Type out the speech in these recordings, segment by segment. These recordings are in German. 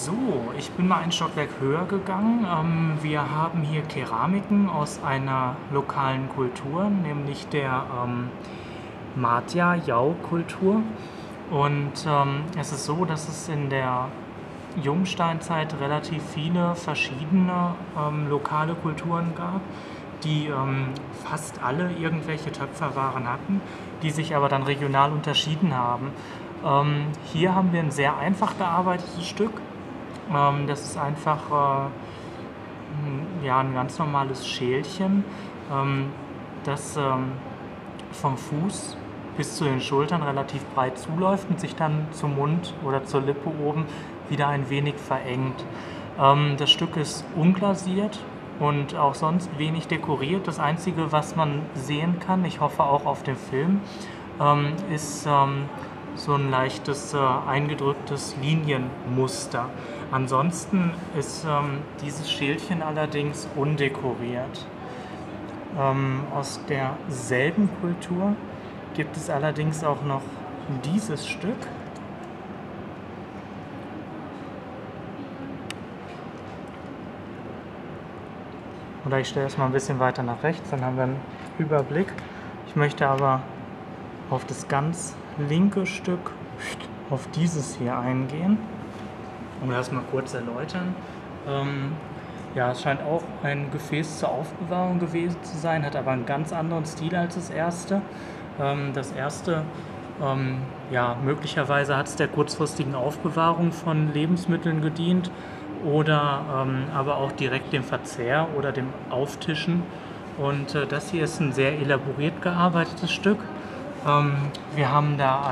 So, ich bin mal ein Stockwerk höher gegangen. Wir haben hier Keramiken aus einer lokalen Kultur, nämlich der Madhya-Yao-Kultur. Und es ist so, dass es in der Jungsteinzeit relativ viele verschiedene lokale Kulturen gab, die fast alle irgendwelche Töpferwaren hatten, die sich aber dann regional unterschieden haben. Hier haben wir ein sehr einfach gearbeitetes Stück. Das ist einfach ja, ein ganz normales Schälchen, das vom Fuß bis zu den Schultern relativ breit zuläuft und sich dann zum Mund oder zur Lippe oben wieder ein wenig verengt. Das Stück ist unglasiert und auch sonst wenig dekoriert. Das Einzige, was man sehen kann, ich hoffe auch auf dem Film, ist so ein leichtes eingedrücktes Linienmuster. Ansonsten ist dieses Schälchen allerdings undekoriert. Aus derselben Kultur gibt es allerdings auch noch dieses Stück. Oder ich stelle es mal ein bisschen weiter nach rechts, dann haben wir einen Überblick. Ich möchte aber auf das ganz linke Stück, auf dieses hier eingehen und das mal kurz erläutern. Ja, es scheint auch ein Gefäß zur Aufbewahrung gewesen zu sein, hat aber einen ganz anderen Stil als das erste. Das erste, ja, möglicherweise hat es der kurzfristigen Aufbewahrung von Lebensmitteln gedient oder aber auch direkt dem Verzehr oder dem Auftischen. Und das hier ist ein sehr elaboriert gearbeitetes Stück. Wir haben da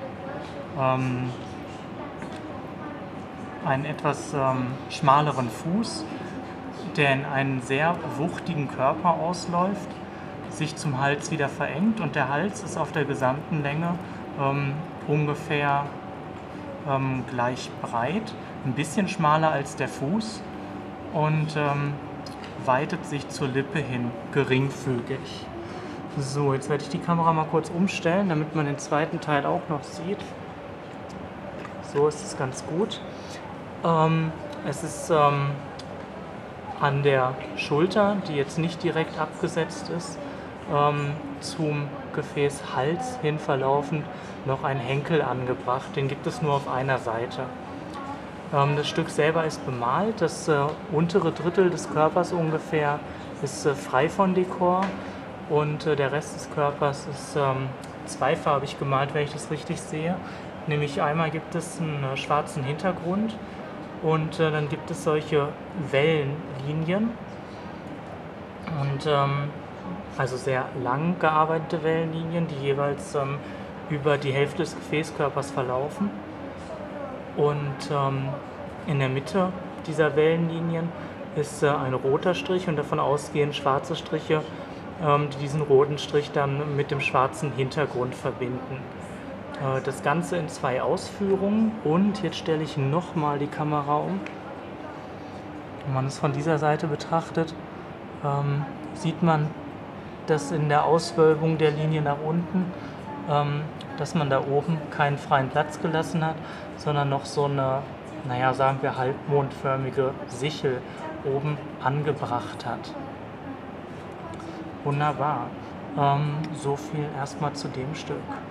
einen etwas schmaleren Fuß, der in einen sehr wuchtigen Körper ausläuft, sich zum Hals wieder verengt und der Hals ist auf der gesamten Länge ungefähr gleich breit, ein bisschen schmaler als der Fuß und weitet sich zur Lippe hin, geringfügig. So, jetzt werde ich die Kamera mal kurz umstellen, damit man den zweiten Teil auch noch sieht. So ist es ganz gut. Es ist an der Schulter, die jetzt nicht direkt abgesetzt ist, zum Gefäßhals hin verlaufend noch ein Henkel angebracht. Den gibt es nur auf einer Seite. Das Stück selber ist bemalt. Das untere Drittel des Körpers ungefähr ist frei von Dekor und der Rest des Körpers ist zweifarbig gemalt, wenn ich das richtig sehe. Nämlich einmal gibt es einen schwarzen Hintergrund und dann gibt es solche Wellenlinien und also sehr lang gearbeitete Wellenlinien, die jeweils über die Hälfte des Gefäßkörpers verlaufen. Und in der Mitte dieser Wellenlinien ist ein roter Strich und davon ausgehend schwarze Striche, die diesen roten Strich dann mit dem schwarzen Hintergrund verbinden. Das Ganze in 2 Ausführungen und jetzt stelle ich nochmal die Kamera um. Wenn man es von dieser Seite betrachtet, sieht man, dass in der Auswölbung der Linie nach unten, dass man da oben keinen freien Platz gelassen hat, sondern noch so eine, naja, sagen wir halbmondförmige Sichel oben angebracht hat. Wunderbar. So viel erstmal zu dem Stück.